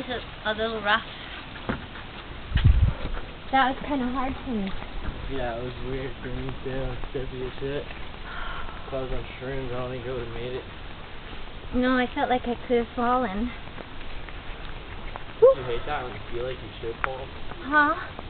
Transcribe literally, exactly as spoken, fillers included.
a, a little rough. That was kind of hard for me. Yeah, it was weird for me too. It's trippy as shit. If I was on shrooms, I don't think I would have made it. No, I felt like I could have fallen. Don't you hate that when you feel like you should fall? Huh?